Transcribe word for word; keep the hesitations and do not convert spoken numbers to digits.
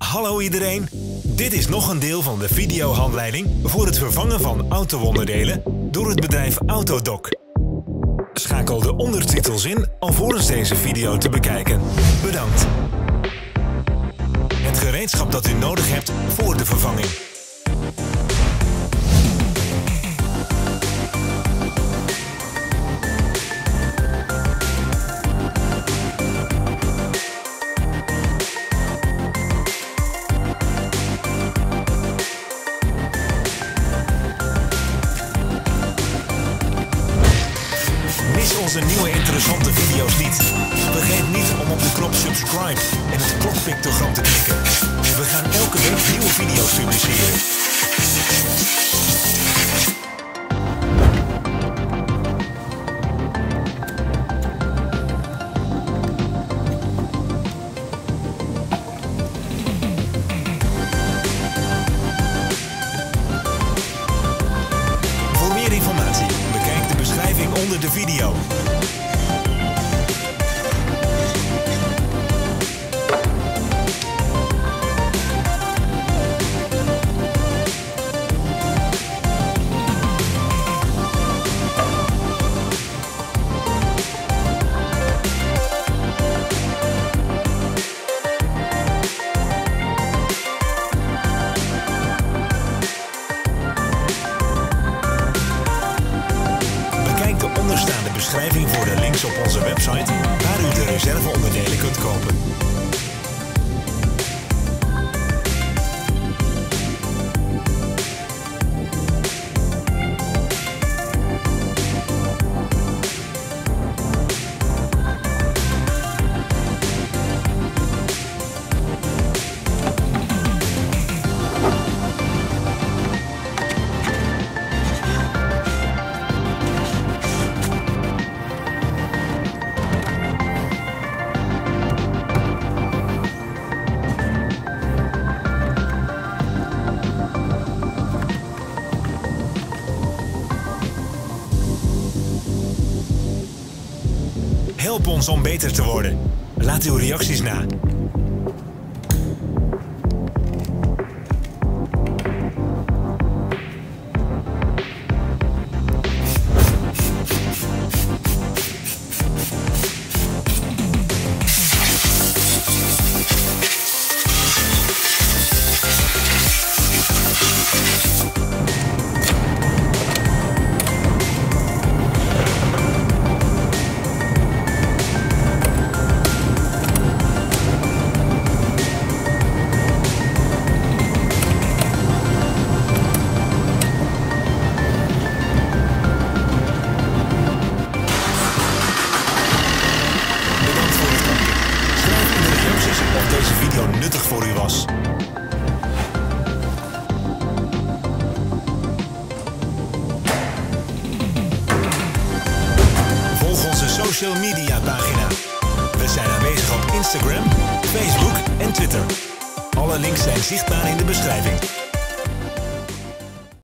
Hallo iedereen, dit is nog een deel van de videohandleiding voor het vervangen van auto-onderdelen door het bedrijf Autodoc. Schakel de ondertitels in alvorens deze video te bekijken. Bedankt. Het gereedschap dat u nodig hebt voor de vervanging. Mis onze nieuwe interessante video's niet. Vergeet niet om op de knop subscribe en het klokpictogram te klikken. We gaan elke week nieuwe video's publiceren. Voor meer informatie, bekijk de beschrijving onder de video. Onderstaande beschrijving voor de links op onze website waar u de reserveonderdelen kunt kopen. Help ons om beter te worden. Laat uw reacties na. Of deze video nuttig voor u was. Volg onze social media pagina. We zijn aanwezig op Instagram, Facebook en Twitter. Alle links zijn zichtbaar in de beschrijving.